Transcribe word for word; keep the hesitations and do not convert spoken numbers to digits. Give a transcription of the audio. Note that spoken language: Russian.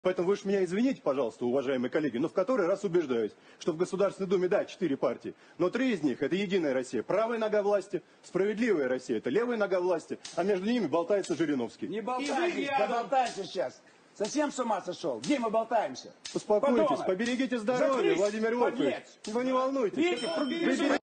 Поэтому вы же меня извините, пожалуйста, уважаемые коллеги, но в который раз убеждаюсь, что в Государственной Думе, да, четыре партии, но три из них – это Единая Россия, правая нога власти, Справедливая Россия – это левая нога власти, а между ними болтается Жириновский. Не болтайтесь, да болтайся сейчас. Совсем с ума сошел? Где мы болтаемся? Успокойтесь, Подонок. поберегите здоровье, Заткнись, Владимир Вольфович. подлец. Вы не волнуйтесь. Видите,